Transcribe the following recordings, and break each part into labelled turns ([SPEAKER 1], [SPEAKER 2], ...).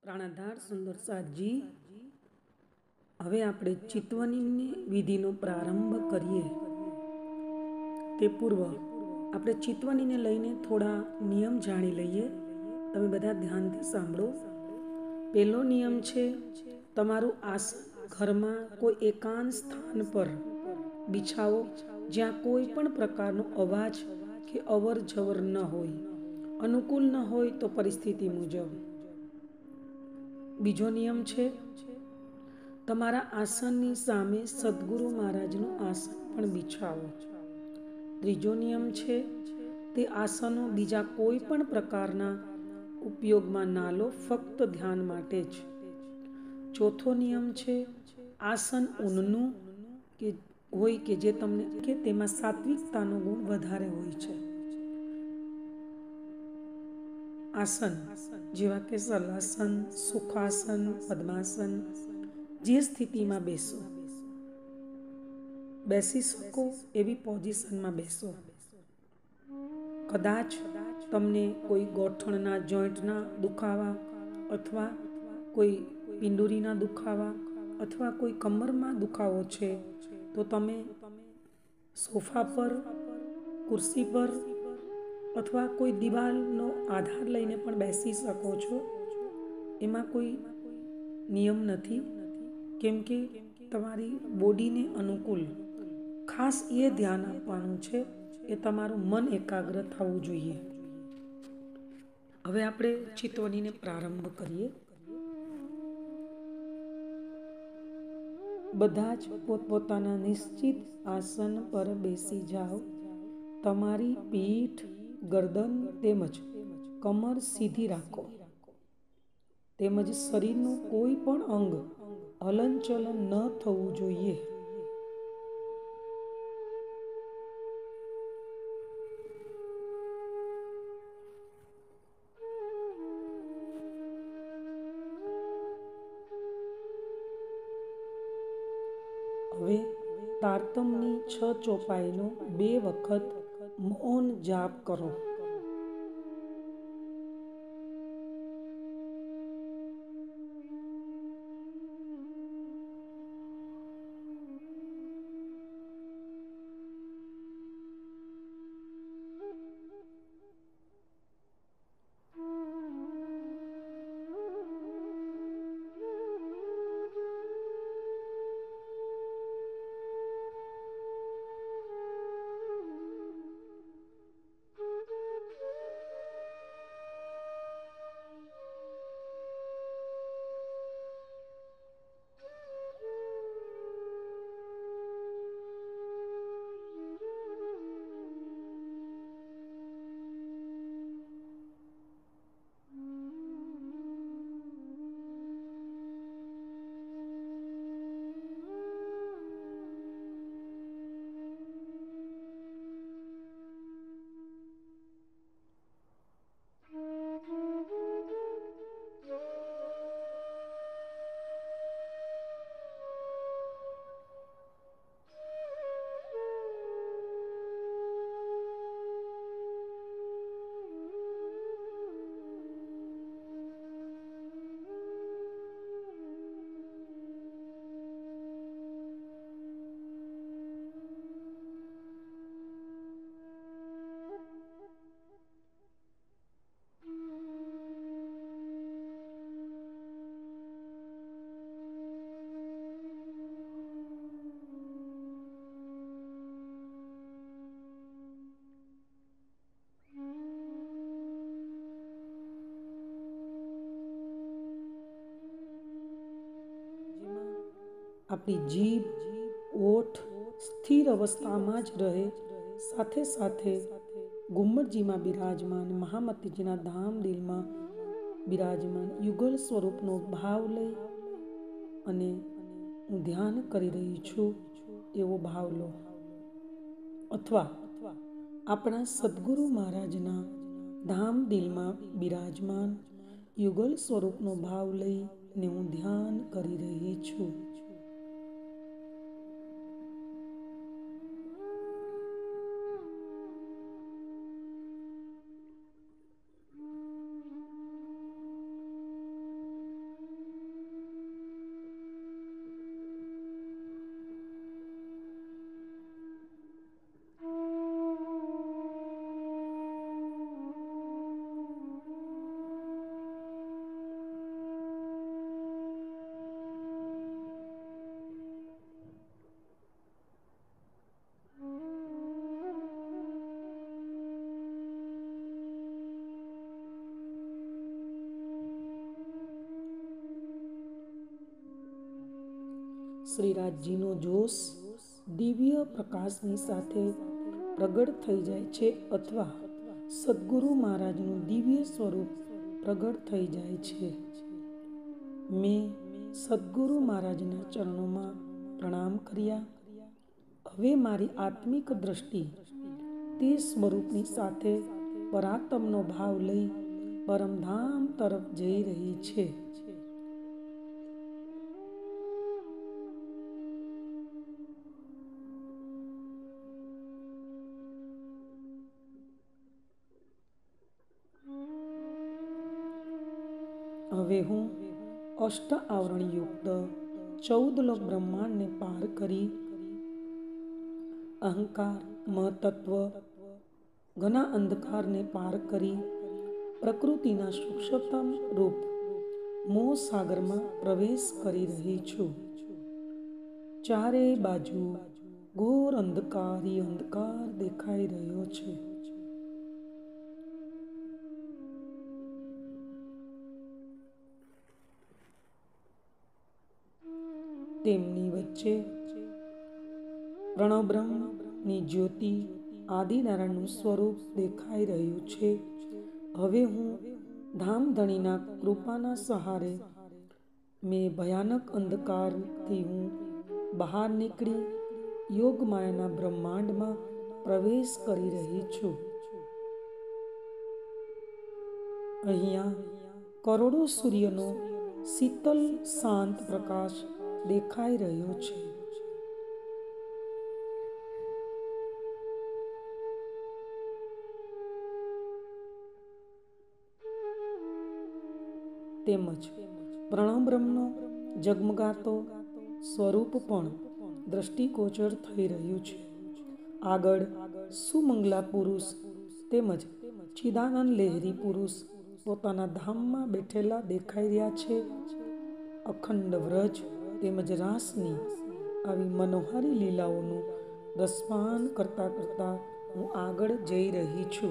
[SPEAKER 1] પ્રાણાધાર સુંદર સાજી હવે આપણે ચિતવનની વિધિનો પ્રારંભ કરીએ તે પૂર્વ આપણે ચિતવનીને લઈને થોડા નિયમ જાણી લઈએ. તમે બધા ધ્યાનથી સાંભળો. પહેલો નિયમ છે, તમારું આસન ઘરમાં કોઈ એકાંત સ્થાન પર બિછાવો જ્યાં કોઈ પણ પ્રકારનો અવાજ કે અવર જવર ન હોય. અનુકૂળ ન હોય તો પરિસ્થિતિ મુજબ. બીજો નિયમ છે, તમારા આસનની સામે સદગુરુ મહારાજનું આસન પણ બિછાવો. ત્રીજો નિયમ છે, તે આસનો બીજા કોઈ પણ પ્રકારના ઉપયોગમાં ના લો, ફક્ત ધ્યાન માટે જ. ચોથો નિયમ છે, આસન ઊનનું હોય કે જે તમને કે તેમાં સાત્વિકતાનો ગુણ વધારે હોય છે. આસન જેવા કે સલાસન, સુખાસન, પદ્માસન, જે સ્થિતિમાં બેસી શકો એવી પોઝિશનમાં બેસો. કદાચ તમને કોઈ ગોઠણના જોઈન્ટના દુખાવા અથવા કોઈ પિંડુરીના દુખાવા અથવા કોઈ કમરમાં દુખાવો છે તો તમે સોફા પર, ખુરશી પર અથવા કોઈ દિવાલનો આધાર લઈને પણ બેસી શકો છો. એમાં કોઈ નિયમ નથી, કેમ કે તમારી બોડીને અનુકૂળ ખાસ એ ધ્યાન આપવાનું છે કે તમારું મન એકાગ્ર થવું જોઈએ. હવે આપણે ચિતવનીને પ્રારંભ કરીએ. બધા જ પોતપોતાના નિશ્ચિત આસન પર બેસી જાઓ. તમારી પીઠ, ગરદન તેમજ કમર સીધી રાખો તેમજ શરીરનું કોઈ પણ અંગ હલનચલન ન થવું જોઈએ. હવે તારતમની 6 ચોપાઈનો 2 વખત મૌન જાપ કરો. આપણી જીભ, ઓઠ સ્થિર અવસ્થામાં જ રહે, સાથે સાથે ગુમ્મટજીમાં બિરાજમાન મહામતીજીના ધામ દિલમાં બિરાજમાન યુગલ સ્વરૂપનો ભાવ લઈ અને હું ધ્યાન કરી રહી છું એવો ભાવ લો. અથવા આપણા સદગુરુ મહારાજના ધામ દિલમાં બિરાજમાન યુગલ સ્વરૂપનો ભાવ લઈને હું ધ્યાન કરી રહી છું. શ્રીરાજજીનો જોશ દિવ્ય પ્રકાશની સાથે પ્રગટ થઈ જાય છે અથવા સદગુરુ મહારાજનું દિવ્ય સ્વરૂપ પ્રગટ થઈ જાય છે. મેં સદગુરુ મહારાજના ચરણોમાં પ્રણામ કર્યા. હવે મારી આત્મિક દ્રષ્ટિ તે સ્વરૂપની સાથે પરાત્મનો ભાવ લઈ પરમધામ તરફ જઈ રહી છે. હવે હું અષ્ટ આવરણયુક્ત 14 લોક બ્રહ્માંડને પાર કરી અહંકાર મહતત્વ ઘના અંધકારને પાર કરી પ્રકૃતિના સૂક્ષ્મતમ રૂપ મોહ સાગરમાં પ્રવેશ કરી રહી છું. ચારે બાજુ ઘોર અંધકાર દેખાઈ રહ્યો છે. તેમની વચ્ચે પ્રણવ બ્રહ્મની જ્યોતિ આદિનારાયણનું સ્વરૂપ દેખાઈ રહ્યું છે. હવે હું ધામધણીના કૃપાના સહારે મેં ભયાનક અંધકારથી હું બહાર નીકળી યોગમાયાના બ્રહ્માંડમાં પ્રવેશ કરી રહી છું. અહીંયા કરોડો સૂર્યનો શીતલ શાંત પ્રકાશ દેખાઈ રહ્યો છે. તેમજ પ્રણવ બ્રહ્મનો જગમગાતો સ્વરૂપ પણ દ્રષ્ટિગોચર થઈ રહ્યું છે. આગળ સુમંગલા પુરુષ તેમજ ચિદાનંદ લહેરી પુરુષ પોતાના ધામમાં બેઠેલા દેખાઈ રહ્યા છે. અખંડ વ્રજ તેમજ રાસની આવી મનોહારી લીલાઓનું રસપાન કરતા કરતા હું આગળ જઈ રહી છું.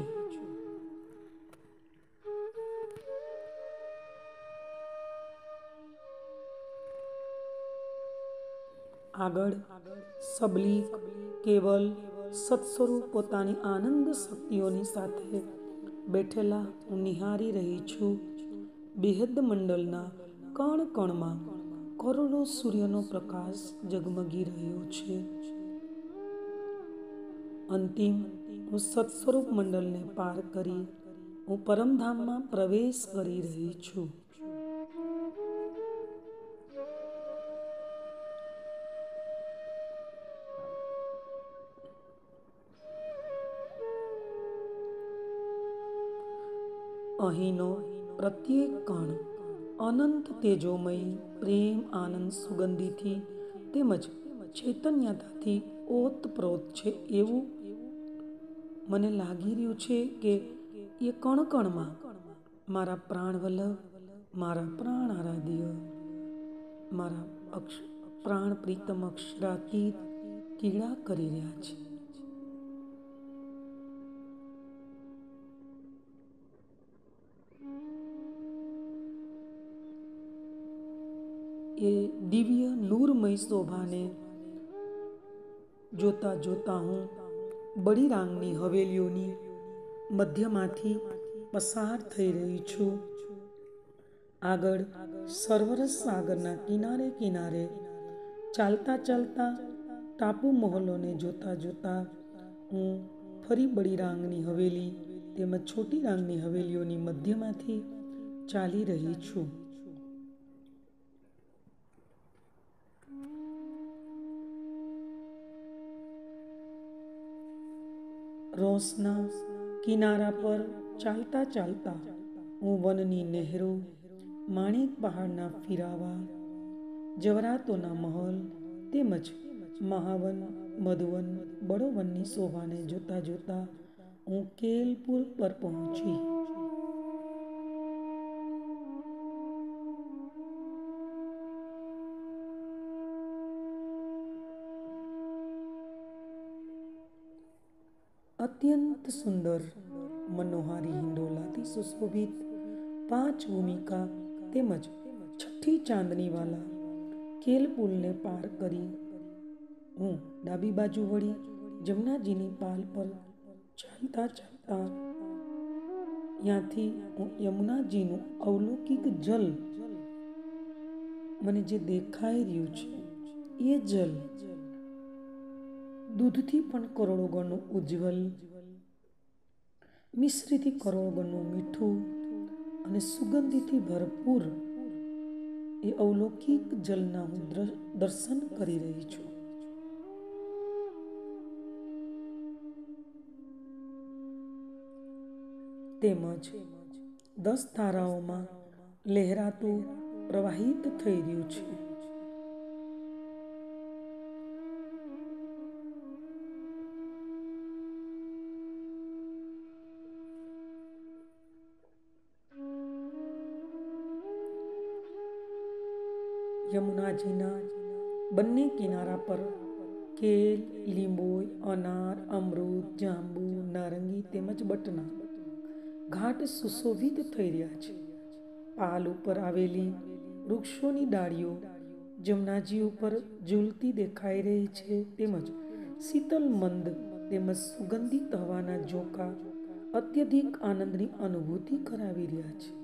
[SPEAKER 1] આગળ સબલીક કેવલ સત્સ્વરૂપ પોતાની આનંદ શક્તિઓની સાથે બેઠેલા હું નિહારી રહી છું. બેહદ મંડળના કણ કણમાં કરોડો સૂર્યનો પ્રકાશ ઝગમગી રહ્યો છે. અંતિમ હું સત્સ્વરૂપ મંડળને પાર કરી હું પરમધામમાં પ્રવેશ કરી રહી છું. અહીંનો પ્રત્યેક કણ અનંત તેજોમય પ્રેમ આનંદ સુગંધીથી તેમજ ચૈતન્યતાથી ઓતપ્રોત છે. એવું મને લાગી રહ્યું છે કે એ કણ કણમાં મારા પ્રાણવલ્લભ મારા પ્રાણ આરાધ્ય મારા પ્રાણ પ્રીતમ અક્ષરાતીત ક્રીડા કરી રહ્યા છે. એ દિવ્ય નૂરમય શોભાને જોતા જોતા હું બડી રાંગની હવેલીઓની મધ્યમાંથી પસાર થઈ રહી છું. આગળ સરોવર સાગરના કિનારે કિનારે ચાલતા ચાલતા ટાપુ મહોલોને જોતા જોતા હું ફરી બડી રાંગની હવેલી તેમજ છોટી રાંગની હવેલીઓની મધ્યમાંથી ચાલી રહી છું. રોસના કિનારા પર ચાલતા ચાલતા હું વનની નહેરો માણેક પહાડના ફિરાવા જવરાતોના મહલ તેમજ મહાવન મધુવન બડોવનની શોભાને જોતા જોતા હું કેલપુર પર પહોંચી. અત્યંત સુંદર મનોહારી હિંડોલાથી સુશોભિત 5 ભૂમિકા તેમજ છઠ્ઠી ચાંદનીવાલા કેલ પુલને પાર કરી હું ડાબી બાજુ વળી જમનાજીની પાલ પર ચાલતા ચાલતા ત્યાંથી હું યમુનાજીનું અવલૌકિક જલ મને જે દેખાઈ રહ્યું છે એ જલ દૂધથી પણ કરોડો ગણું ઉજ્જવલ, મિશ્રીથી કરોડો ગણું મીઠું અને સુગંધીથી ભરપૂર એ અવલૌકિક જલના હું દર્શન કરી રહી છું. તેમજ 10 ધારાઓમાં લહેરાતું પ્રવાહિત થઈ રહ્યું છે. યમુનાજીના બંને કિનારા પર કેલ, લીંબોય, અનાર, અમૃત, જાંબુ, નારંગી તેમજ બટના ઘાટ સુશોભિત થઈ રહ્યા છે. પાલ ઉપર આવેલી વૃક્ષોની ડાળીઓ જમનાજી ઉપર ઝૂલતી દેખાઈ રહી છે. તેમજ શીતલ મંદ તેમજ સુગંધિત હવાના ઝોકા અત્યધિક આનંદની અનુભૂતિ કરાવી રહ્યા છે.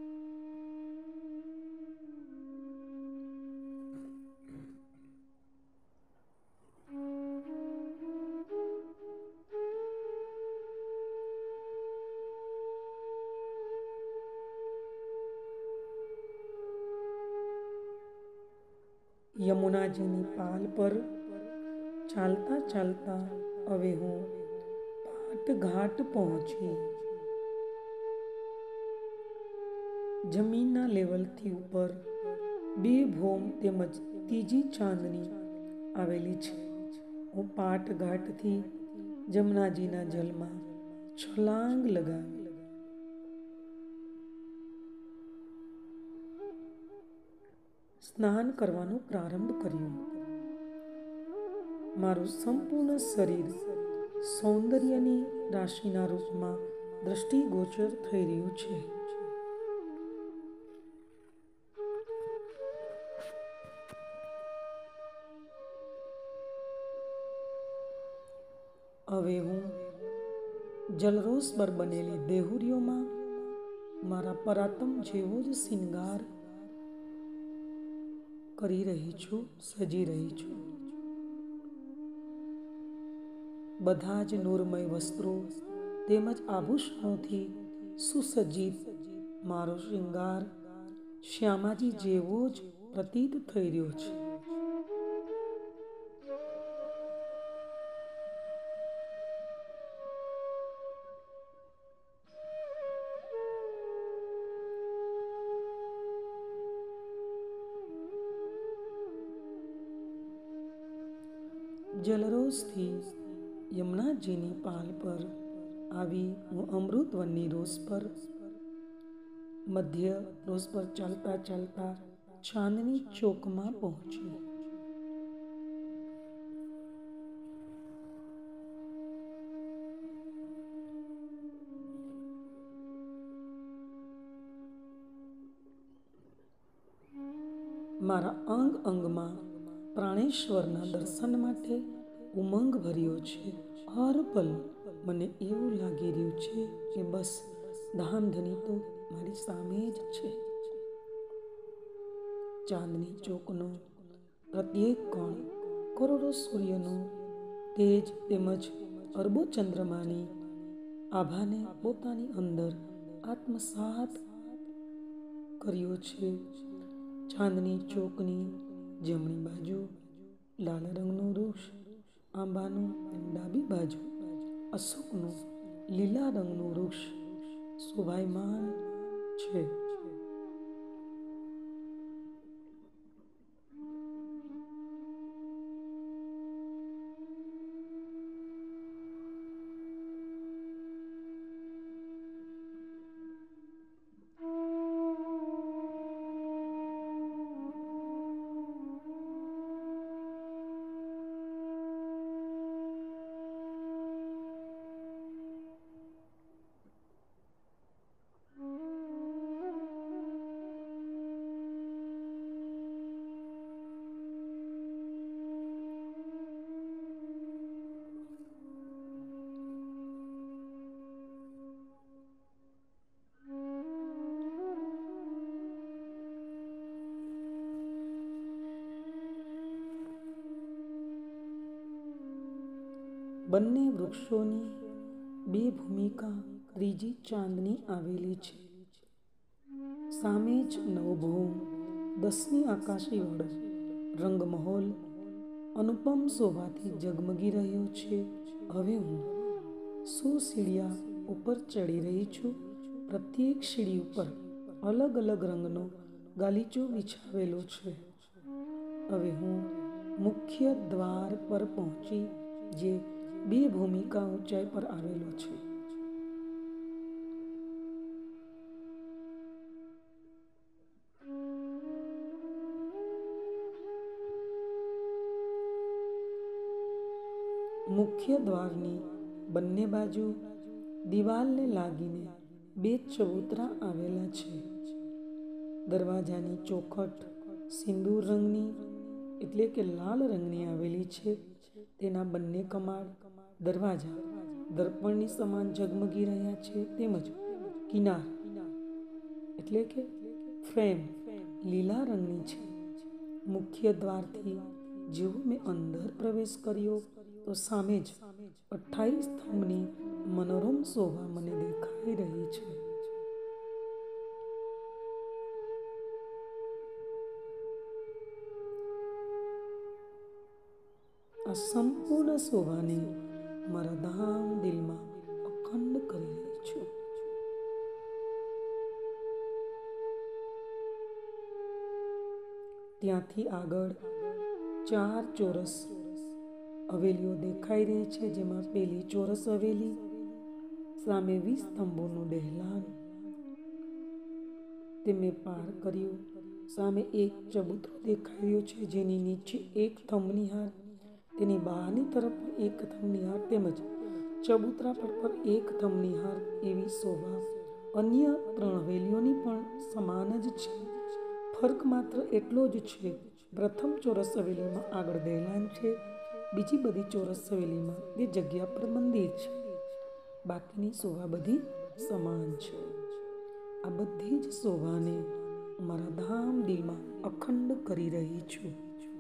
[SPEAKER 1] યમુનાજીની પાલ પર ચાલતા ચાલતા હવે હું પાટ ઘાટ પહોંચી. જમીનના લેવલથી ઉપર 2 ભોમ તેમજ ત્રીજી ચાંદની આવેલી છે. હું પાટ ઘાટથી જમનાજીના જલમાં છલાંગ લગાવી સ્નાન કરવાનો પ્રારંભ કર્યો. મારું સંપૂર્ણ શરીર સૌંદર્યની રાશિના રૂપમાં દ્રષ્ટિગોચર થઈ રહ્યું છે. હવે હું જલરોષ પર બનેલી દેહુરીઓમાં મારા પરાતમ જેવો જ શિંગાર કરી રહી છું, સજી રહી છું. બધા જ નૂરમય વસ્ત્રો તેમજ આભૂષણોથી સુસજ્જિત મારો શૃંગાર શ્યામાજી જેવો જ પ્રતીત થઈ રહ્યો છે. જલરોષથી યમુનાજીની પાલ પર આવી હું અમૃતવનની રોષ પર મધ્ય રોષ પર ચાલતા ચાલતા ચાંદની ચોકમાં પહોંચી. મારા અંગ અંગમાં પ્રાણેશ્વરના દર્શન માટે ઉમંગ ભર્યો છે. હર પલ મને એવું લાગી રહ્યું છે કે બસ ધામધની તો મારી સામે જ છે. ચાંદની ચોકનો પ્રત્યેક કણ કરોડો સૂર્યનો તેજ તેમજ અરબો ચંદ્રમાની આભાને પોતાની અંદર આત્મસાત કર્યો છે. ચાંદની ચોકની જમણી બાજુ લાલ રંગનું વૃક્ષ આંબાનું અને ડાબી બાજુ અશોકનું લીલા રંગનું વૃક્ષ શોભાયમાન છે. બંને વૃક્ષોની બે ભૂમિકા ત્રીજી ચાંદની આવેલી છે. સામે જ નવભૌમ 10મી આકાશી વડ રંગમહોલ અનુપમ શોભાથી ઝગમગી રહ્યો છે. હવે હું 100 સીડિયા ઉપર ચડી રહી છું. પ્રત્યેક સીડી ઉપર અલગ અલગ રંગનો ગાલીચો બિછાવેલો છે. હવે હું મુખ્ય દ્વાર પર પહોંચી, જે 2 ભૂમિકા ઊંચાઈ પર આવેલો છે. મુખ્ય દ્વારની બંને બાજુ દિવાલને લાગીને 2 ચબૂતરા આવેલા છે. દરવાજાની ચોખટ સિંદૂર રંગની એટલે કે લાલ રંગની આવેલી છે. તેના બંને કમાડ દરવાજા દર્પણની સમાન ઝગમગી રહ્યા છે. તેમજ કિનાર એટલે કે ફ્રેમ લીલા રંગની છે. મુખ્ય દ્વારથી જેવો મેં અંદર પ્રવેશ કર્યો તો સામે જ 28 સ્તંભની મનોરમ શોભા મને દેખાઈ રહી છે. આ સંપૂર્ણ શોભાને મારા ધામ દિલમાં અખંડ કરી રહી છું. ત્યાંથી આગળ 4 ચોરસ હવેલીઓ દેખાઈ રહી છે, જેમાં પેલી ચોરસ હવેલી સામે 20 સ્તંભોનું દહેલાન તે મેં પાર કર્યું. સામે એક ચબૂતરો દેખાઈ રહ્યો છે, જેની નીચે એક થંભની હાર, તેની બહારની તરફ એક થંભની હાર તેમજ ચબૂતરા પર એક થંભની હાર એવી શોભા અન્ય 3 હવેલીઓની પણ સમાન જ છે. ફર્ક માત્ર એટલો જ છે, પ્રથમ ચોરસ હવેલીમાં આગળ દહેલાન છે, બીજી બધી ચોરસ હવેલીમાં તે જગ્યા પર મંદિર છે. બાકીની શોભા બધી સમાન છે. આ બધી જ શોભાને મારા ધામ દિલમાં અખંડ કરી રહી છું.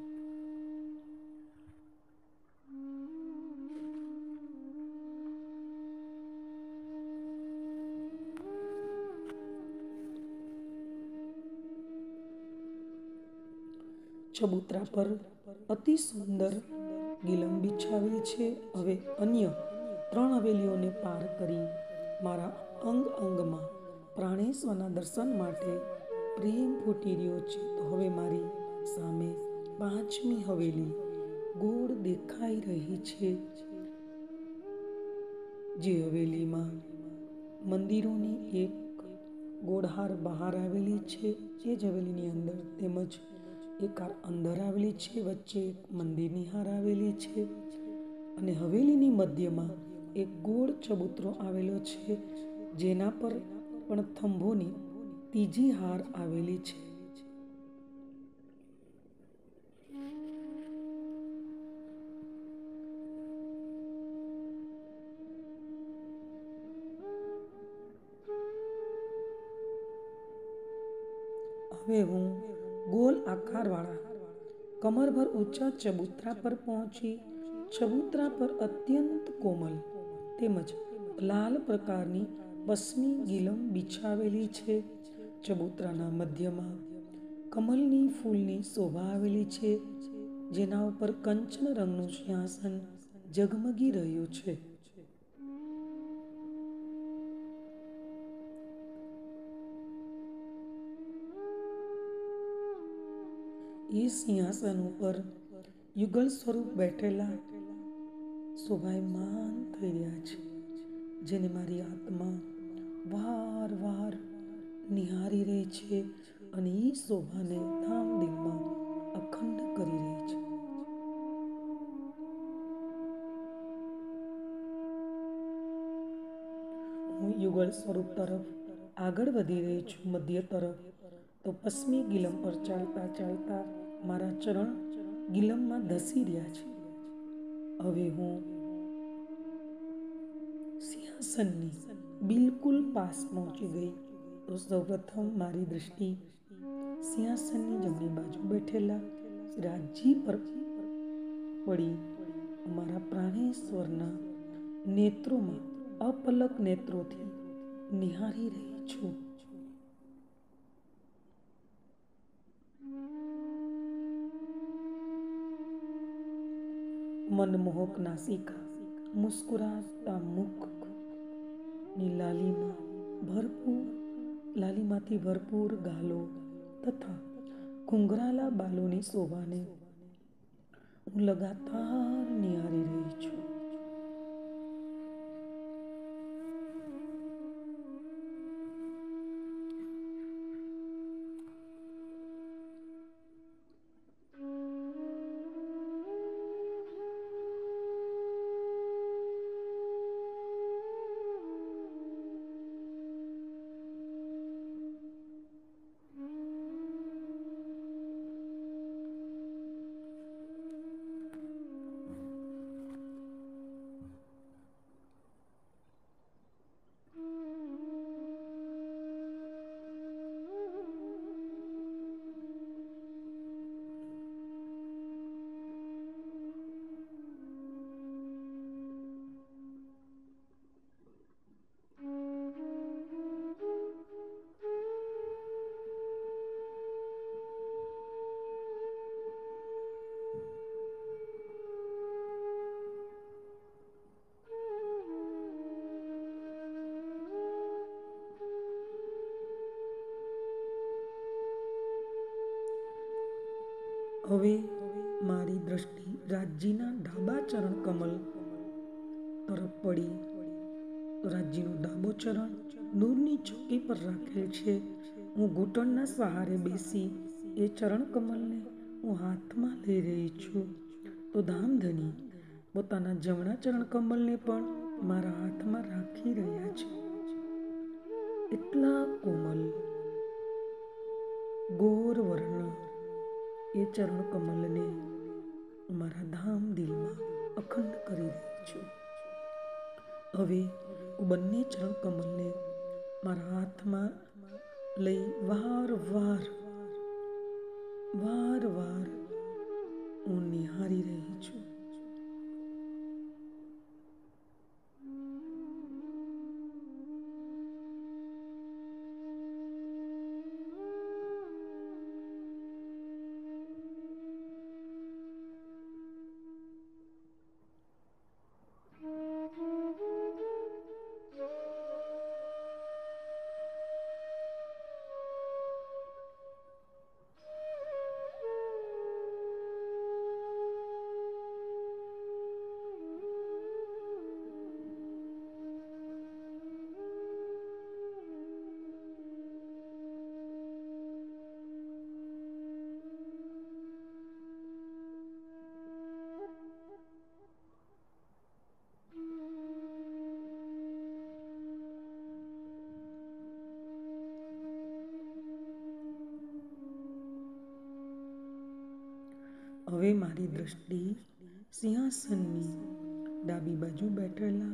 [SPEAKER 1] ચબૂતરા પર અતિ સુંદર ગિલમ બિછાવેલ છે. હવે અન્ય 3 હવેલીઓને પાર કરી મારા અંગ અંગમાં પ્રાણેશ્વરના દર્શન માટે પ્રેમ ફૂટી રહ્યો છે. તો હવે મારી સામે 5મી હવેલી ગોળ દેખાઈ રહી છે, જે હવેલીમાં મંદિરોની એક ગોળહાર બહાર આવેલી છે. એ જ હવેલીની અંદર તેમજ એક હાર અંદર આવેલી છે, વચ્ચે એક મંદિરની હાર આવેલી છે અને હવેલીની મધ્યમાં એક ગોળ ચબૂતરો આવેલો છે, જેના પર પણ થંભોની ત્રીજી હાર આવેલી છે. હવે હું ગોલ આકારવાળા કમરભર ઊંચા ચબૂતરા પર પહોંચી. ચબૂતરા પર અત્યંત કોમલ તેમજ લાલ પ્રકારની પશ્મી ગિલમ બિછાવેલી છે. ચબૂતરાના મધ્યમાં કમલની ફૂલની શોભા આવેલી છે, જેના ઉપર કંચન રંગનું સિંહાસન ઝગમગી રહ્યું છે. એ સિંહાસન ઉપર યુગલ સ્વરૂપ બેઠેલા શોભાયમાન થઈ રહ્યા છે, જેને મારી આત્મા વારવાર નિહારી રહી છે અને એ શોભાને ધામ દિલમાં અખંડ કરી રહી છે. હું યુગલ સ્વરૂપ તરફ આગળ વધી રહી છું. મધ્ય તરફ તો પશ્ચિમી ગિલમ પર ચાલતા ચાલતા મારા ચરણ ગિલમમાં ધસી રહ્યા છે. હવે હું સિંહાસનની બિલકુલ પાસ પહોંચી ગઈ તો સૌપ્રથમ મારી દૃષ્ટિ સિંહાસનની જમણી બાજુ બેઠેલા રાજજી પર પડી મારા પ્રાણેશ્વરના નેત્રોમાં અપલક નેત્રોથી નિહારી રહી છું. મનમોહક નાસિકા, મુસ્કુરાતા મુખ ની લાલીમાંથી ભરપૂર ગાલો તથા ઘૂંઘરાલા બાલોની શોભાને હું લગાતાર નિહારી રહી છું. હવે મારી દ્રષ્ટિ રાજ્યના ડાબા ચરણ કમલ તરફ પડી. રાજ્યનો ડાબો ચરણ દૂરની ચોકી પર રાખેલ છે. હું ઘૂંટણના સહારે બેસી એ ચરણ કમલને હું હાથમાં લઈ રહી છું. તો ધામધની પોતાના જમણા ચરણ કમલને પણ મારા હાથમાં રાખી રહ્યા છે. એટલા કોમલ ગોર વર્ણ એ ચરણ કમલને મારા ધામ દિલમાં અખંડ કરી રહી છું. હવે હું બંને ચરણ કમલને મારા હાથમાં લઈ વારવાર હું નિહારી રહી છું. હવે મારી દ્રષ્ટિ સિંહાસનની ડાબી બાજુ બેઠેલા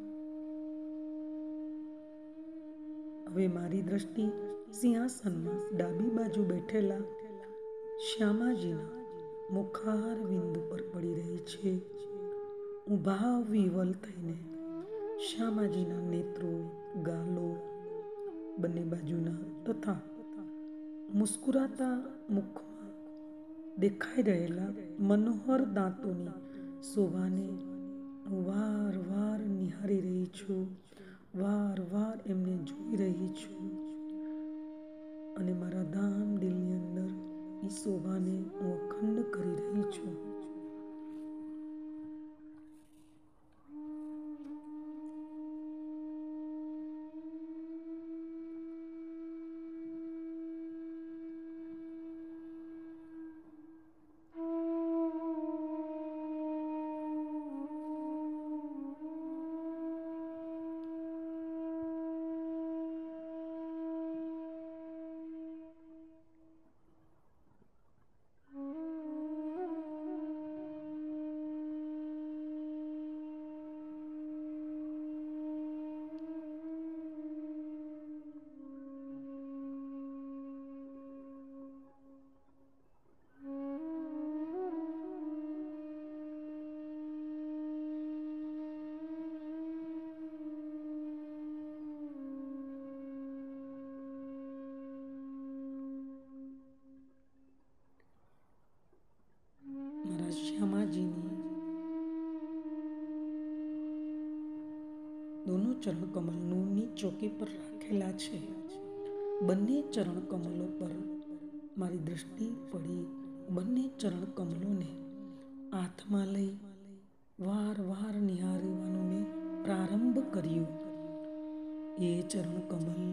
[SPEAKER 1] શ્યામાજીના મુખારવિંદ પર પડી રહી છે. હું ભાવ વિહ્વલ થઈને શ્યામાજીના નેત્રો, ગાલો, બંને બાજુના તથા મુસ્કુરાતા મુખમાં દેખાઈ રહેલા મનોહર દાંતોની શોભાને હું વારવાર નિહારી રહી છું. વારવાર એમને જોઈ રહી છું અને મારા ધામ દિલની અંદર એ શોભાને હું અખંડ કરી રહી છું. श्यामाजीनी दोनों चरण कमलनी चौकी पर राखेला छे। बंने चरण कमलों पर मारी दृष्टि पड़ी। बंने चरण कमलों ने हाथ में लई वार वार निहारवानुं में प्रारंभ कर्यो। ये चरण कमल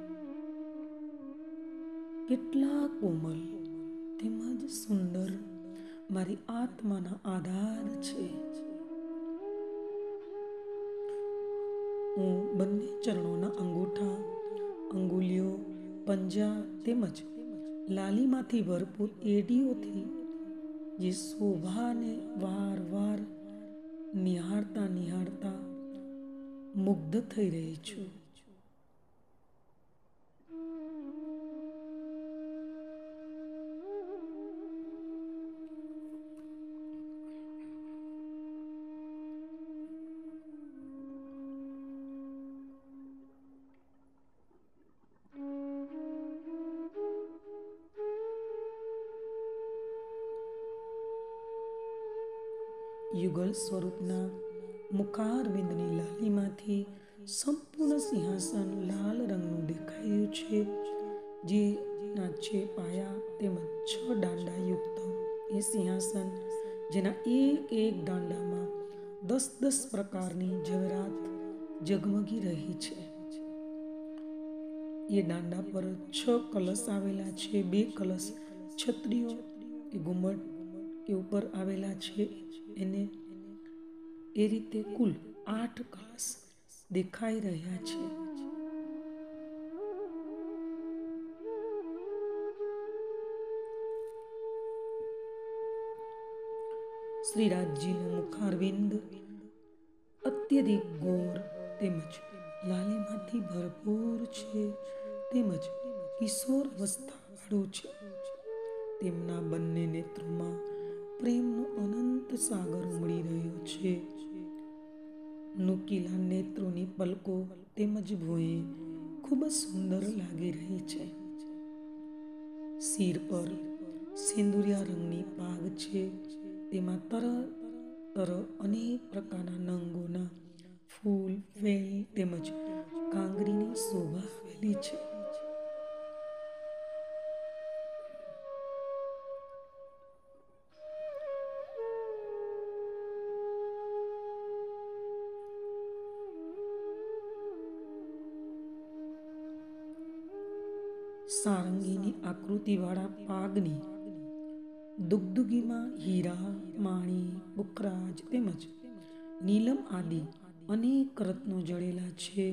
[SPEAKER 1] केटला कोमल तेमज सुंदर मारी आत्माना आधार छे। हूँ बंने चरणोना अंगूठा, अंगुलियों, पंजा तेमज लालीमांथी भरपूर एडीओथी जे शोभाने वार वार निहारता निहारता मुग्ध थई रही छुं। युगल स्वरूपना मुखारविंदनी लालीमांथी संपूर्ण सिंहासन लाल रंगનું દેખાયું છે, જેના છે પાયા તેમજ 6 દાંડાયુક્ત એ સિંહાસન, જેના એક એક દાંડામાં 10-10 પ્રકારની જવેરાત જગમગી રહી છે। એ દાંડા પર 6 કલશ આવેલા છે। 2 કલશ છત્રીઓ કે ઘુમટ કે ઉપર આવેલા છે। એને એ રીતે કુલ 8 કલશ દેખાઈ રહ્યા છે। શ્રીરાજજીનું મુખારવિંદ અત્યધિક ગોર તેમજ લાલીમાથી ભરપૂર છે, તેમજ કિશોર અવસ્થાવાળું છે। તેમના બંને નેત્રોમાં પ્રેમનો અનંત સાગર ઉમળી રહ્યો છે। નુકીલા નેત્રોની પલકો તેમજ ભુંય ખૂબ જ સુંદર લાગી રહી છે। શિર પર સિંદુરિયા રંગની પાગ છે, તેમાં તર અનેક પ્રકારના નંગોના ફૂલ, વેલ તેમજ કાંગરીની શોભા આવેલી છે। સારંગીની આકૃતિવાળા પાગની દુગદુગીમાં હીરા, માણી, પુખરાજ તેમજ નીલમ આદિ અનેક રત્નો જડેલા છે।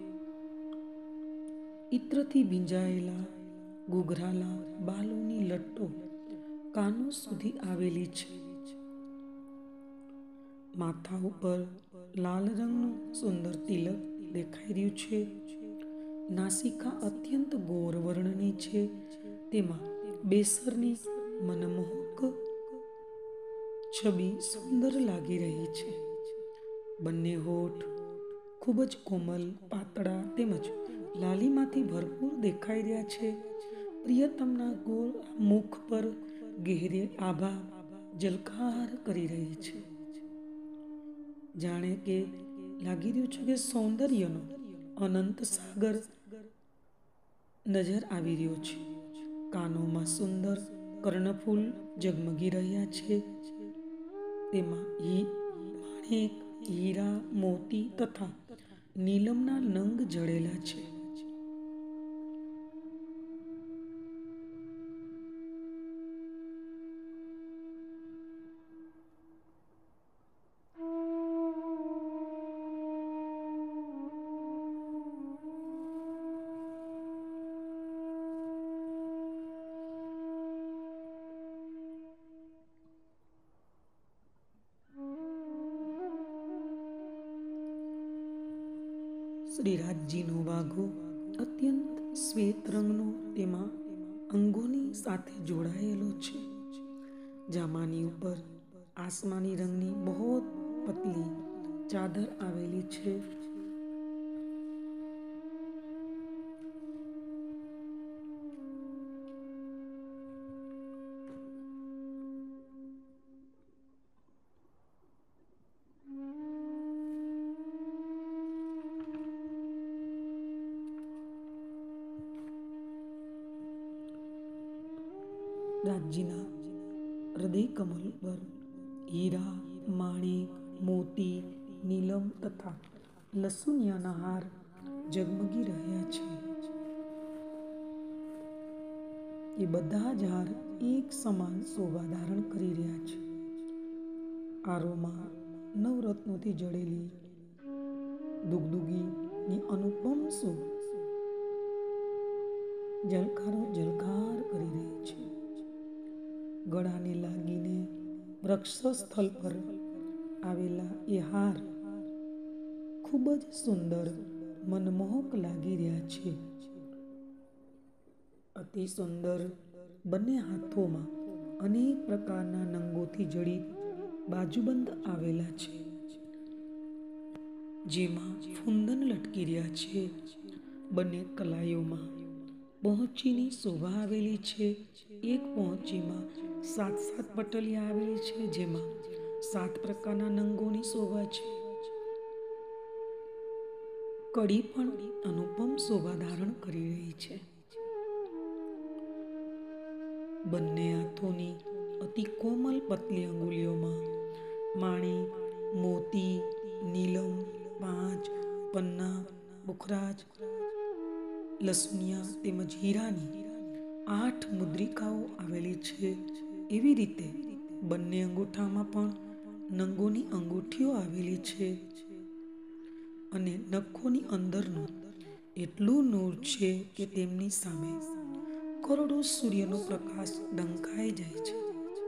[SPEAKER 1] ઇત્રથી ભીંજાયેલા ઘૂઘરાલા બાલોની લટ્ટો કાનો સુધી આવેલી છે। માથા ઉપર લાલ રંગનું સુંદર તિલક દેખાઈ રહ્યું છે। નાસિકા અત્યંત ગોર વર્ણની છે, તેમાં બેસરની મનમોહક છબી સુંદર લાગી રહી છે। બંને હોઠ ખૂબ જ કોમલ, પાતળા તેમજ લાલીમાથી ભરપૂર દેખાઈ રહ્યા છે। પ્રિયતમના ગોળ મુખ પર ગહેરે આભા ઝલકાર કરી રહી છે। જાણે કે લાગી રહ્યું છે કે સૌંદર્યનો અનંત સાગર નજર આવી રહ્યો છે। કાનોમાં સુંદર કર્ણફૂલ ઝગમગી રહ્યા છે। તેમાં માણેક, હીરા, મોતી તથા નીલમના નંગ જડેલા છે। શ્રીરાજજીનો વાઘો અત્યંત શ્વેત રંગનો તેમાં અંગોની સાથે જોડાયેલો છે। જામાની ઉપર આસમાની રંગની બહુ પતલી ચાદર આવેલી છે। રાજ્યના હૃદય કમલ પર હીરા, માણેક, મોતી, નીલમ તથા લસુનિયાના હાર ઝગમગી રહ્યા છે. એ બધા જ હાર એક સમાન શોભા ધારણ કરી રહ્યા છે. હારોમાં નવરત્નોથી જડેલી દુગદુગીની અનુપમ શોભા ઝલકાર કરી રહી છે. ગળાને લાગીને વક્ષસ્થળ પર આવેલા એ હાર ખૂબ જ સુંદર, મનમોહક લાગી રહ્યા છે. અતિ સુંદર બંને હાથોમાં અનેક પ્રકારના નંગોથી જડિત બાજુબંધ આવેલા છે, જેમાં ફુંદન લટકી રહ્યા છે. બંને કલાઈઓમાં પહોંચીની શોભા આવેલી છે. એક પહોંચીમાં 7 પટલિયા આવેલી છે, જેમાં 7 પ્રકારના નંગોની શોભા છે. કડી પણ અનુપમ શોભા ધારણ કરી રહી છે. બંને હાથોની અતિ કોમલ પતલી અંગુલીઓમાં માણેક, મોતી, નીલમ, પાંચ, પન્ના, પુખરાજ, લસુનિયા તેમજ હીરાની 8 મુદ્રિકાઓ આવેલી છે. એવી રીતે બંને અંગૂઠામાં પણ નંગોની અંગૂઠીઓ આવેલી છે અને નખોની અંદરનું એટલું નૂર છે કે તેમની સામે કરોડો સૂર્યનો પ્રકાશ ઢંકાઈ જાય છે.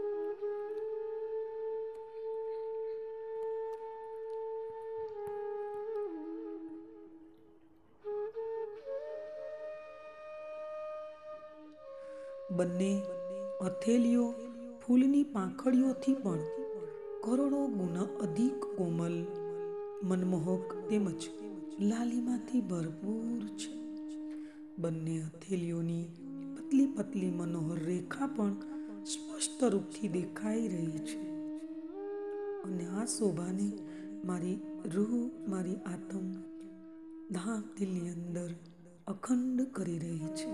[SPEAKER 1] બંને હથેલીઓ ફૂલની પાંખડીઓથી પણ કરોડો ગુણા અધિક કોમલ, મનમોહક તેમજ લાલીમાથી ભરપૂર છે. બંને હથેલીઓની પતલી પતલી મનોહર રેખા પણ સ્પષ્ટ રૂપથી દેખાઈ રહી છે અને આ શોભાને મારી રૂહ, મારી આત્મ ધામ દિલની અંદર અખંડ કરી રહી છે.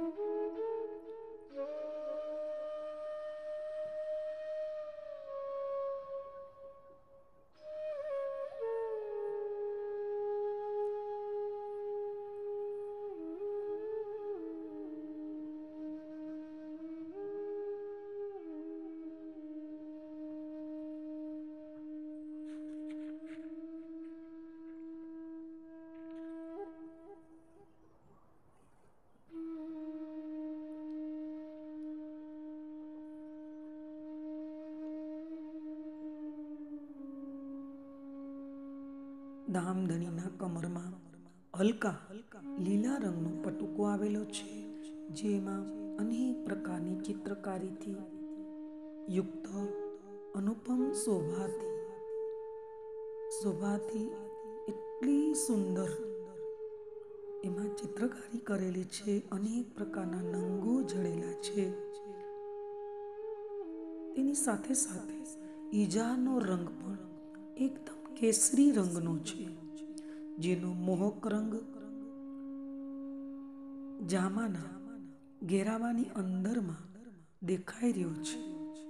[SPEAKER 1] ધામધણીના કમરમાં હલકા લીલા રંગનો પટુકો આવેલો છે, જેમાં અનેક પ્રકારની ચિત્રકારીથી યુક્ત અનુપમ શોભાથી એટલી સુંદર એમાં ચિત્રકારી કરેલી છે. અનેક પ્રકારના નંગો જડેલા છે. તેની સાથે સાથે ઈજાનો રંગ પણ એકદમ કેસરી રંગનો છે, જેનો મોહક રંગ જામાના ઘેરાવાની અંદરમાં દેખાઈ રહ્યો છે.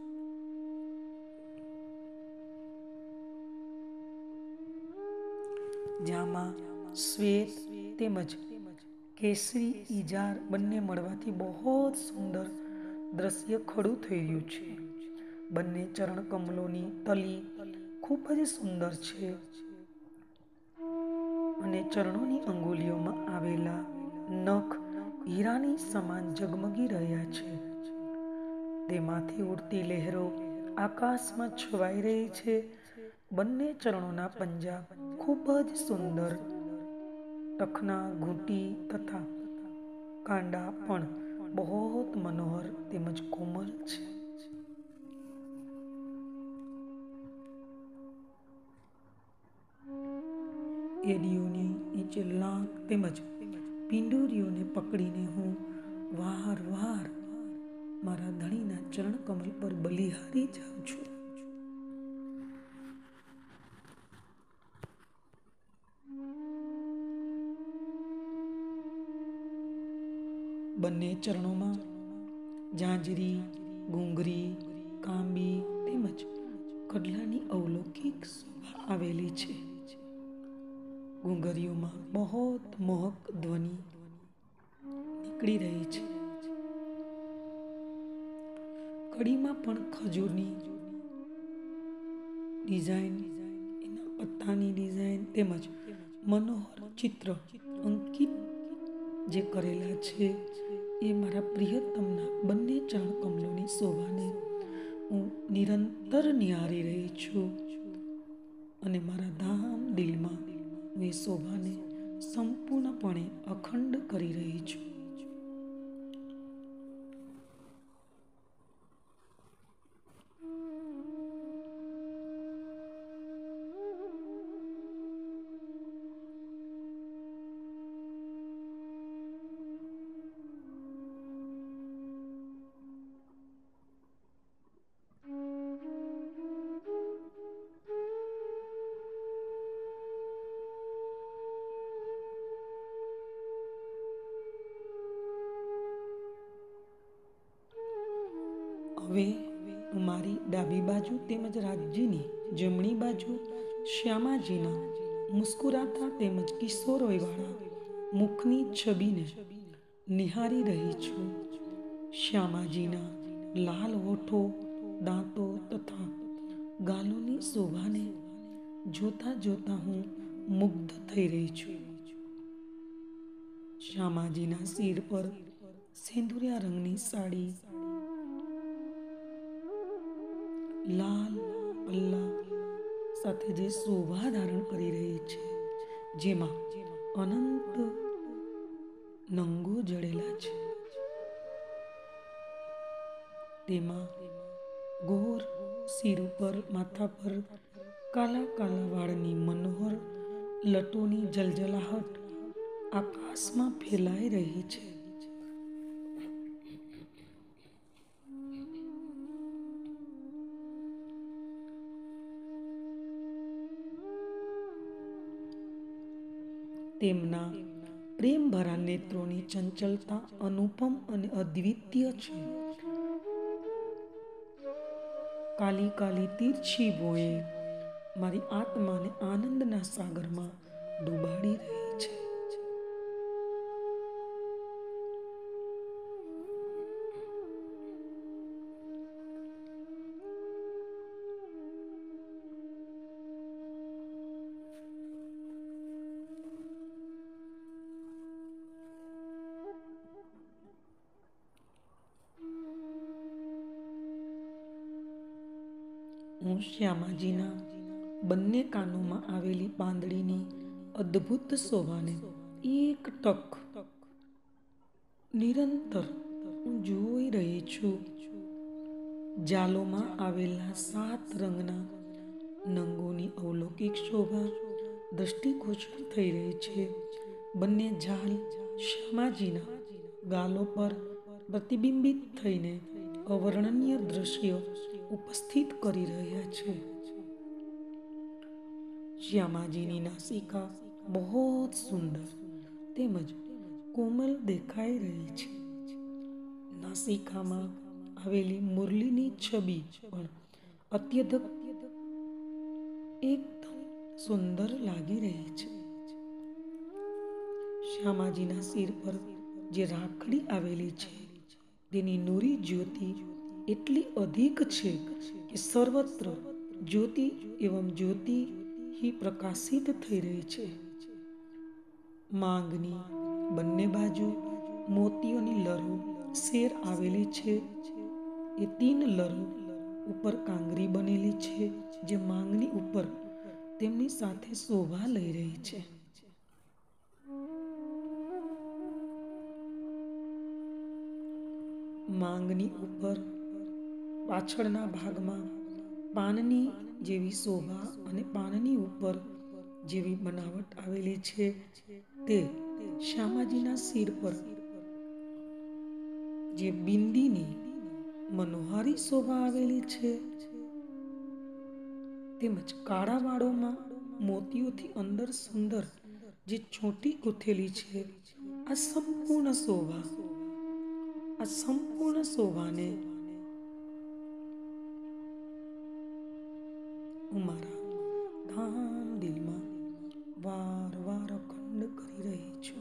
[SPEAKER 1] જામા શ્વેત તેમજ કેસરી ઈજાર બંને મળવાથી બહુ સુંદર દ્રશ્ય ખડું થઈ રહ્યું છે. બંને ચરણ કમલોની તલી ખૂબ જ સુંદર છે અને ચરણોની અંગુલીઓમાં આવેલા નખ હીરાની સમાન ઝગમગી રહ્યા છે. તેમાંથી ઉડતી લહેરો આકાશમાં છવાઈ રહી છે. બંને ચરણોના પંજા ખૂબ જ સુંદર, ટખના, ઘૂંટી તથા કાંડા પણ બહુ મનોહર તેમજ કોમલ છે. એડીઓની નીચે લાંક તેમજ પિંડોરીઓને પકડીને હું વારવાર મારા ધણીના ચરણ કમલ પર બલિહારી જાઉં છું. બંને ચરણોમાં ઝાંઝરી, ઘૂંઘરી, કાંબી તેમજ કડલાની અવલૌકિક શોભા આવેલી છે. ઘૂંઘરીઓમાં બહોત મોહક ધ્વનિ નીકળી રહી છે. કડીમાં પણ ખજૂરની ડિઝાઇન, એના પત્તાની ડિઝાઇન તેમજ મનોહર ચિત્ર અંકિત જે કરેલા છે એ મારા પ્રિયતમના બંને ચરણકમલોની શોભાને હું નિરંતર નિહાળી રહી છું અને મારા ધામ દિલમાં હું એ શોભાને સંપૂર્ણપણે અખંડ કરી રહી છું. હવે હું મારી ડાબી બાજુ તેમજ રાજ્યની જમણી બાજુ શ્યામાજીના મુસ્કુરાતા તેમજ કિશોરોયવાળા મુખની છબીને નિહાળી રહી છું. શ્યામાજીના લાલ હોઠો, દાંતો તથા ગાલોની શોભાને જોતા જોતા હું મુગ્ધ થઈ રહી છું. શ્યામાજીના સિર પર સેંદુરિયા રંગની સાડી લાલ પલ્લા સાથે જે શોભા ધારણ કરી રહી છે, જેમાં અનંત નંગો જડેલા છે. તેમાં ગોર સિર ઉપર માથા પર કાલા કાલા વાળની મનોહર લટોની જલજલાહટ આકાશમાં ફેલાઈ રહી છે. તેમના પ્રેમભરા નેત્રોની ચંચલતા અનુપમ અને અદ્વિતીય છે. કાલી કાલી તીરછી ભોંયે મારી આત્માને આનંદના સાગરમાં ડૂબાડી રહી છે. હું શ્યામાજીના બંને કાનોમાં આવેલી પાંદડીની અદ્ભુત શોભાને એક ટક નિરંતર હું જોઈ રહી છું. જાલોમાં આવેલા 7 રંગના નંગોની અવલૌકિક શોભા દ્રષ્ટિગોચર થઈ રહી છે. બંને જાલ શ્યામાજીના ગાલો પર પ્રતિબિંબિત થઈને અવર્ણનીય દ્રશ્ય ઉપસ્થિત કરી રહ્યા છે. શ્યામાજીની નાસિકા બહોત સુંદર તેમજ કોમલ દેખાઈ રહી છે. નાસિકામાં આવેલી મુરલીની છબી પણ અત્યંત એકદમ સુંદર લાગી રહી છે. શ્યામાજીના સિર પર જે રાખડી આવેલી છે તેની નૂરી જ્યોતિ એટલી અધિક છે કે સર્વત્ર જ્યોતિ એવં જ્યોતિ ही પ્રકાશિત થઈ રહી છે. માંગની બંને બાજુ મોતીઓની લરો શેર આવેલી છે. એ 3 લરો ઉપર કાંગરી બનેલી છે, જે માંગની ઉપર તેમની સાથે શોભા લઈ રહી છે. માંગની ઉપર પાછળના ભાગમાં પાનની જેવી શોભા અને પાનની ઉપર જેવી બનાવટ આવેલી છે, તે શ્યામાજીના સિર પર જે બિંદીની મનોહારી શોભા આવેલી છે, તેમજ કાળા વાળોમાં મોતીઓથી અંદર સુંદર જે ચોટી ગૂંથેલી છે, આ સંપૂર્ણ શોભાને હું મારા ધામ દિલમાં વારવાર અખંડ કરી રહી છું.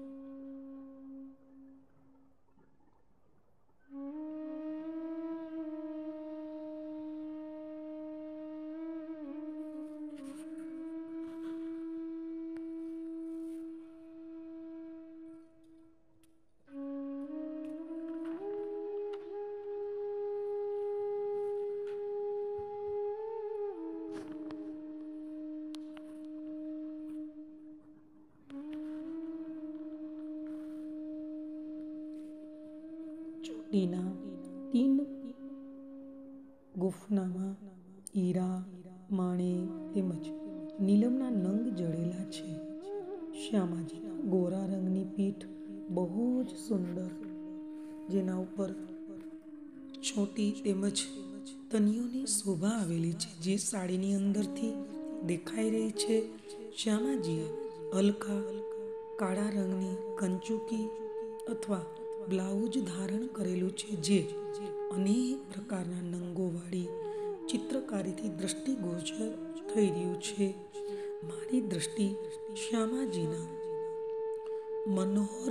[SPEAKER 1] ચોટીના 3 ગુફનામાં હીરા, માણેક તેમજ નીલમના નંગ જડેલા છે. શ્યામાજીના ગોરા રંગની પીઠ બહુ જ સુંદર, જેના ઉપર ચોટી તેમજ તનિયોની શોભા આવેલી છે, જે સાડીની અંદરથી દેખાઈ રહી છે. શ્યામાજીએ હલકા કાળા રંગની કંચુકી અથવા બ્લાઉઝ ધારણ કરેલું છે, જે અનેક પ્રકારના નંગોવાળી ચિત્રકારીથી દ્રષ્ટિગોચર થઈ રહ્યું છે. મારી દ્રષ્ટિ શ્યામાજીના મનોહર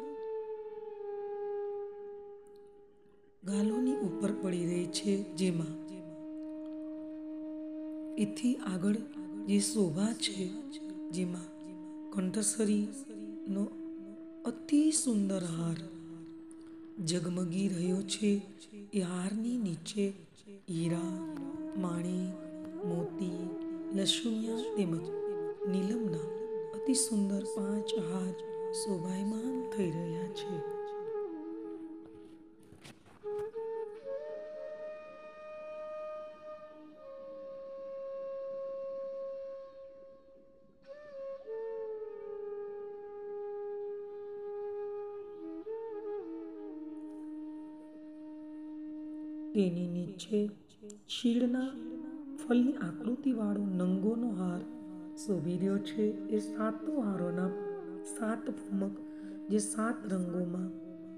[SPEAKER 1] ગાલોની ઉપર પડી રહી છે, જેમાં એથી આગળ જે શોભા છે, જેમાં કંઠસરીનો અતિ સુંદર હાર ઝગમગી રહ્યો છે. એ હારની નીચે હીરા, માણેક, મોતી, લસુનિયા તેમજ નીલમના અતિ સુંદર 5 હાર શોભાયમાન થઈ રહ્યા છે. તેની નીચે શીળના ફળની આકૃતિવાળો નંગોનો હાર શોભી રહ્યો છે. એ 7 હારોના 7 ભૂમક, જે 7 રંગોમાં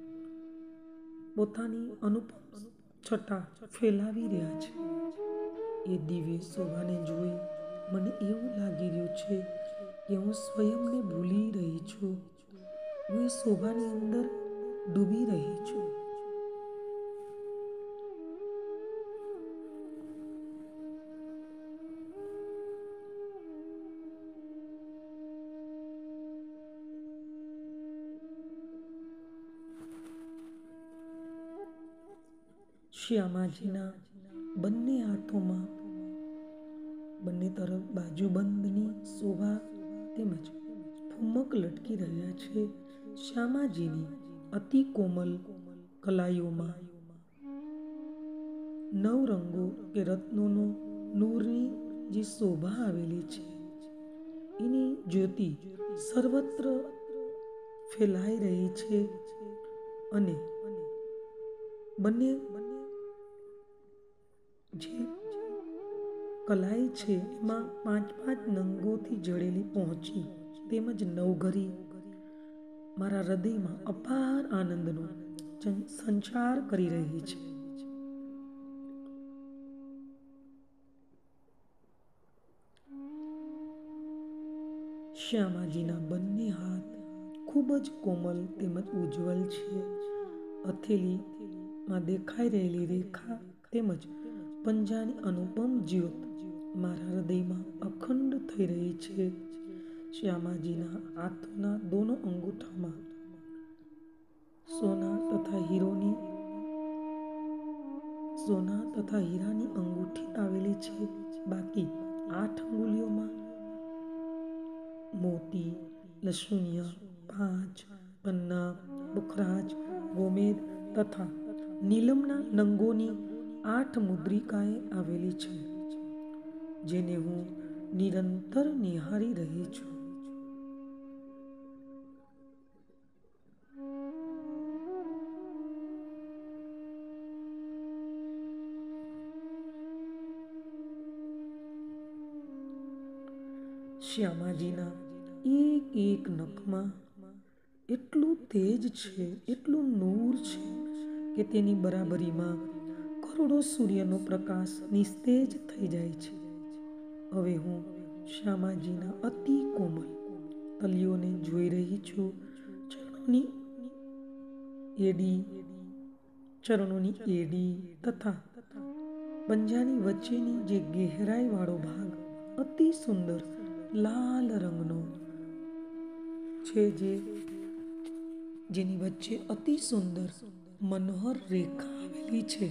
[SPEAKER 1] પોતાની અનુપમ છટા ફેલાવી રહ્યા છે. એ દિવ્ય શોભાને જોઈ મને એવું લાગી રહ્યું છે કે હું સ્વયંને ભૂલી રહી છું. હું એ શોભાની અંદર ડૂબી રહી છું. શ્યામાજીના બંને હાથોમાં બંને તરફ બાજુબંધની શોભા તેમજ ભૂમક લટકી રહ્યા છે. શ્યામાજીની અતિ કોમલ કલાઈઓમાં 9 રંગો કે રત્નોનો નૂરની જે શોભા આવેલી છે, એની જ્યોતિ સર્વત્ર ફેલાઈ રહી છે. અને બંને જે કલાઈ છે, એમાં 5-5 નંગોથી જડેલી પહોંચી તેમજ નવઘરી મારા હૃદયમાં અપાર આનંદનો સંચાર કરી રહી છે. શ્યામાજીના બંને હાથ ખૂબ જ કોમલ તેમજ ઉજ્જવલ છે. હથેળીમાં દેખાઈ રહેલી રેખા તેમજ પંજાની અનુપમ જ્યોત મારા હૃદયમાં અખંડ થઈ રહી છે. શ્યામાજીના હાથોના દોનો અંગૂઠામાં સોના તથા હીરાની અંગૂઠી આવેલી છે. બાકી 8 અંગુલીઓમાં મોતી, લસુનિયા, પાંચ, પન્ના, પુખરાજ, ગોમેદ તથા નીલમના નંગોની 8 મુદ્રિકાએ આવેલી છે, જેને હું નિરંતર નિહાળી રહી છું. શ્યામાજીના એક નખમાં એટલું તેજ છે, એટલું નૂર છે કે તેની બરાબરીમાં કરોડો સૂર્યનો પ્રકાશ નિસ્તેજ થઈ જાય છે. હવે હું શ્યામાજીના અતિ કોમલ તલિયોને જોઈ રહી છું. ચરણોની એડી તથા પંજાની વચ્ચેની જે ગહેરાઈ વાળો ભાગ અતિ સુંદર લાલ રંગનો છે, જેની વચ્ચે અતિ સુંદર મનોહર રેખા આવેલી છે.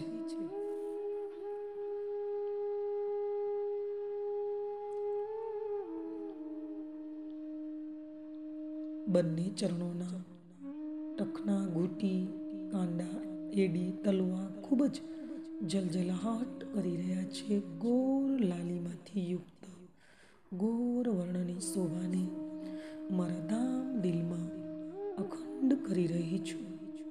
[SPEAKER 1] બંને ચરણોના ટખના, ઘૂંટી, કાંડા, એડી, તલવા ખૂબ જ જલજલાહટ કરી રહ્યા છે. ગોર લાલીમાંથી યુક્ત ગોર વર્ણની શોભાને મારા ધામ દિલમાં અખંડ કરી રહી છું.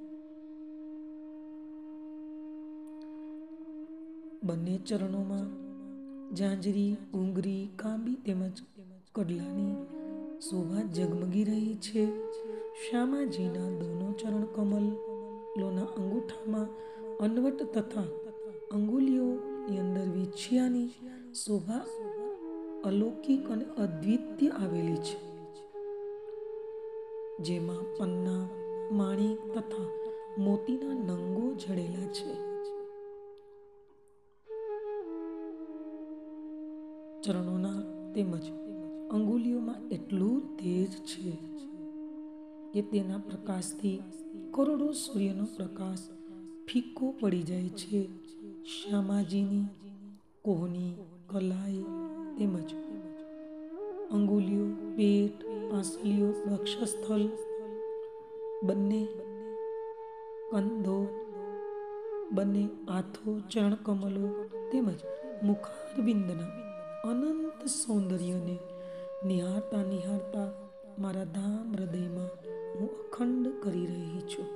[SPEAKER 1] બંને ચરણોમાં ઝાંઝરી, ઉંગરી, કાંબી તેમજ કડલાની શોભા ઝગમગી રહી છે. શ્યામાજીના દોનો ચરણ કમલોના અંગૂઠામાં અનવટ તથા અંગુલીઓની અંદર વિછિયાની શોભા અલૌકિક અને અદ્વિતીય આવેલી છે, જેમાં પન્ના, માણિક તથા મોતીના નંગો જડેલા છે. ચરણોના તેમજ અંગુલીઓમાં એટલું તેજ છે કે તેના પ્રકાશથી કરોડો સૂર્યનો પ્રકાશ ફીકો પડી જાય છે. શ્યામાજીની કોહની, કલાઈ તેમજ અંગુલીઓ, પેટ, પાંસળીઓ, વક્ષસ્થલ, બંને કંધો, બંને હાથો, ચરણકમલો તેમજ મુખારવિંદના અનંત સૌંદર્યને નિહાળતા મારા ધામ હૃદયમાં હું અખંડ કરી રહી છું.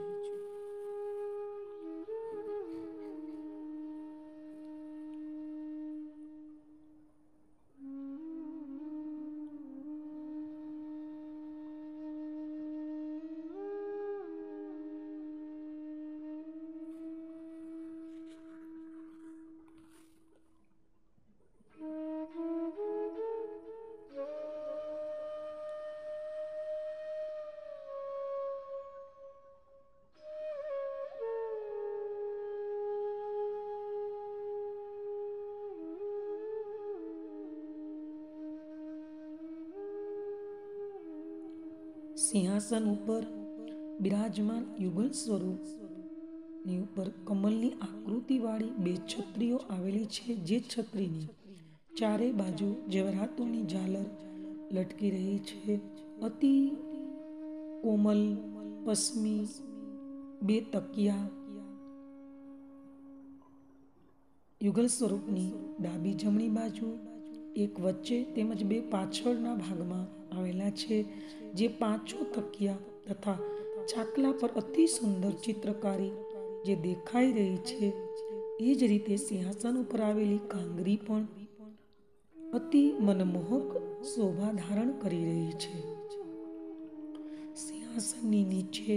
[SPEAKER 1] સિંહાસન ઉપર બિરાજમાન યુગલ સ્વરૂપની ઉપર કમલની આકૃતિવાળી બે છત્રીઓ આવેલી છે, જે છત્રીની ચારે બાજુ જવાહરાતોની ઝાલર લટકી રહી છે. અતિ કોમલ પશ્મી બે તકિયા યુગલ સ્વરૂપની ડાબી જમણી બાજુ, એક વચ્ચે તેમજ બે પાછળના ભાગમાં આવેલા છે. જે પાંચો તકિયા તથા ચાકલા પર અતિ સુંદર ચિત્રકારી જે દેખાઈ રહી છે, એ જ રીતે સિંહાસન ઉપર આવેલી કાંગરી પણ અતિ મનમોહક શોભા ધારણ કરી રહી છે. સિંહાસનની નીચે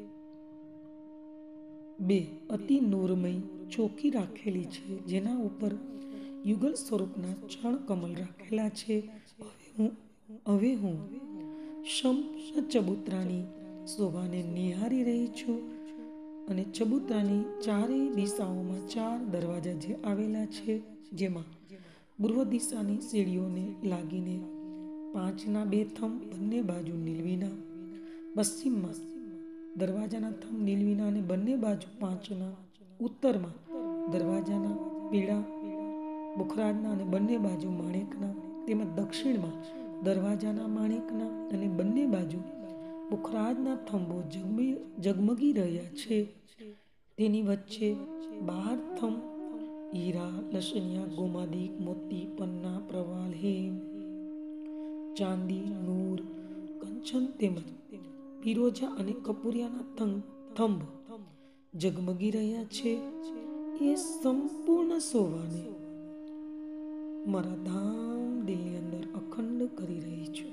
[SPEAKER 1] બે અતિ નૂરમય ચોકી રાખેલી છે, જેના ઉપર યુગલ સ્વરૂપના ચરણ કમલ રાખેલા છે. હવે હું સંપૂર્ણ ચબૂતરાની શોભાને નિહાળી રહી છું અને ચબૂતરાની ચારેય દિશાઓમાં ચાર દરવાજા જે આવેલા છે, જેમાં પૂર્વ દિશાની સીડીઓને લાગીને પાંચના બે થંભ બંને બાજુ નીલવીના, પશ્ચિમમાં દરવાજાના થંભ નીલવીના અને બંને બાજુ પાંચના, ઉત્તરમાં દરવાજાના પીળા બુખરાજના અને બંને બાજુ માણેકના, તેમજ દક્ષિણમાં દરવાજાના માણેકના અને બંને બાજુ બુખરાજના થંભો ઝગમગી રહ્યા છે. તેની વચ્ચે 12 થંભ હીરા, લસણિયા, ગોમાદિક, મોતી, પન્ના, પ્રવાલ, હેમ, ચાંદી, નૂર, કંચન તેમજ ફિરોજા અને કપૂરિયાના થંભ ઝગમગી રહ્યા છે. એ સંપૂર્ણ શોભાને મારા ધામ દિલની અંદર અખંડ કરી રહી છું.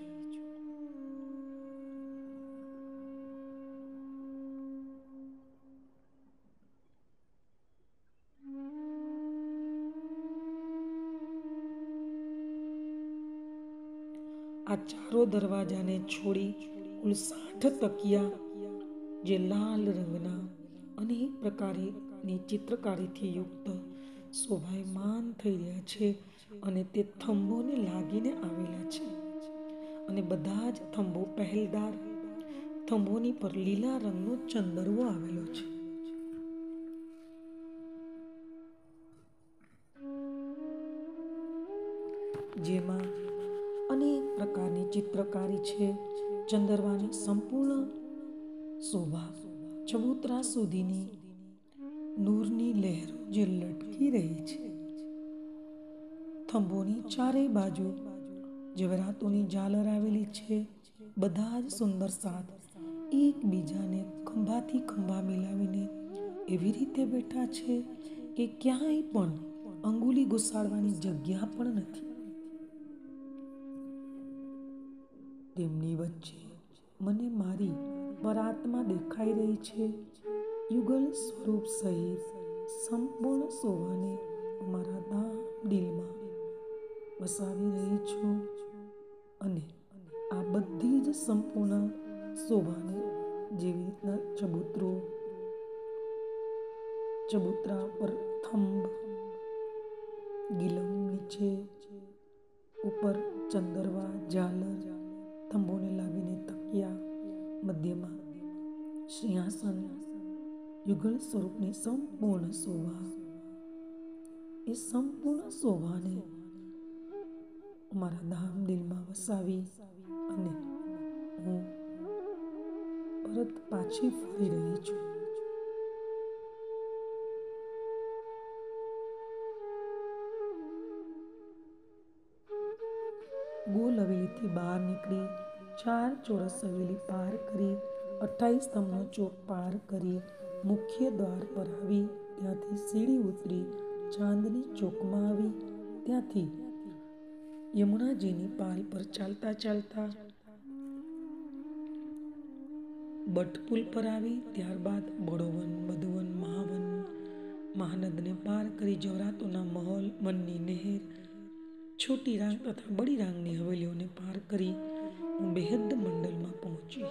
[SPEAKER 1] આ ચારો દરવાજાને છોડી કુલ 60 તકિયા જે લાલ રંગના અનેક પ્રકારની ચિત્રકારીથી યુક્ત શોભાયમાન થઈ રહ્યા છે અને તે થંભોને લાગીને આવેલા છે અને બધા જ થંભો પહેલદાર થંભોની પર લીલા રંગનો ચંદરવો આવેલો છે. જેમાં અનેક પ્રકારની ચિત્રકારી છે. ચંદરવાની સંપૂર્ણ શોભા ચબૂતરા સુધીની નૂરની લહેરો જે લટકી રહી છે. થંભોની ચારેય બાજુ જવેરાતોની ઝાલર આવેલી છે. બધા જ સુંદર સાથ એકબીજાને ખંભાથી ખંભા મિલાવીને એવી રીતે બેઠા છે કે ક્યાંય પણ અંગુલી ઘુસાડવાની જગ્યા પણ નથી. તેમની વચ્ચે મને મારી પરાત્મા દેખાઈ રહી છે. યુગલ સ્વરૂપ સહિત સંપૂર્ણ શોભાને મારા ધામ દિલમાં વસાવી રહી છું અને આ બધી જ સંપૂર્ણ શોભાને જેવી રીતના ચબૂતરા પર થંભ, ગિલમ નીચે, ઉપર ચંદરવા, ઝાલર, થંભોને લાગીને તકિયા, મધ્યમાં સિંહાસન, યુગલ સ્વરૂપની સંપૂર્ણ શોભા. એ સંપૂર્ણ શોભાને મારા ધામ દિલમાં વસાવી અને હું પરત પાછી ફરી રહી છું. ગોલ હવેલીથી બહાર નીકળી 4 ચોરસ હવેલી પાર કરી 28 સ્તંભનો ચોક પાર કરી મુખ્ય દ્વાર પર આવી ત્યાંથી સીડી ઉતરી ચાંદની ચોકમાં આવી ત્યાંથી યમુનાજીની પાલ પર ચાલતા ચાલતા બટપુલ પર આવી ત્યારબાદ બડોવન, મધુવન, મહાનદને પાર કરી જવરાતોના મહલ, મનની નહેર, છોટી રાંગ તથા બડી રાંગની હવેલીઓને પાર કરી હું બેહદ મંડલમાં પહોંચી.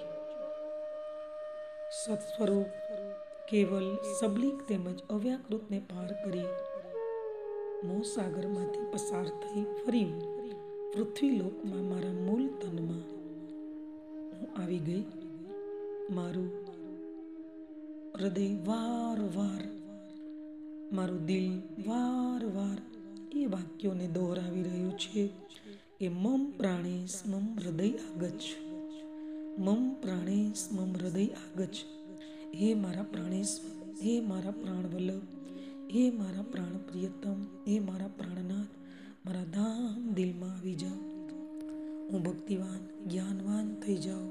[SPEAKER 1] સત્સ્વરૂપ, કેવલ, સબલીક તેમજ અવ્યાકૃતને પાર કરી મોહસાગરમાંથી પસાર થઈ ફરી પૃથ્વીલોકમાં મારા મૂળ તનમાં હું આવી ગઈ. મારું હૃદય વારવાર, મારું દિલ વારવાર એ વાક્યોને દોહરાવી રહ્યું છે કે મમ પ્રાણેશ મમ હૃદય આગચ્છ, મમ પ્રાણેશ મમ હૃદય આગચ્છ. હે મારા પ્રાણેશ્વર, હે મારા પ્રાણવલ્લભ, હે મારા પ્રાણ પ્રિયતમ, હે મારા પ્રાણનાથ, મારા ધામ દિલમાં આવી જાઓ. હું ભક્તિવાન, જ્ઞાનવાન થઈ જાઉં.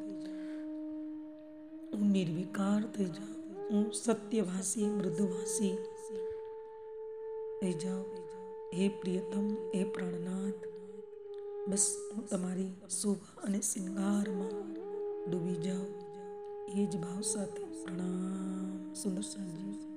[SPEAKER 1] હું નિર્વિકાર થઈ જાઉં. હું સત્યવાસી, મૃદુવાસી થઈ જાઉં. હે પ્રિયતમ, હે પ્રાણનાથ, બસ હું તમારી શોભા અને શિંગારમાં ડૂબી જાઉં. એ જ ભાવ સાથે પ્રણામ. સુંદર સાંજી.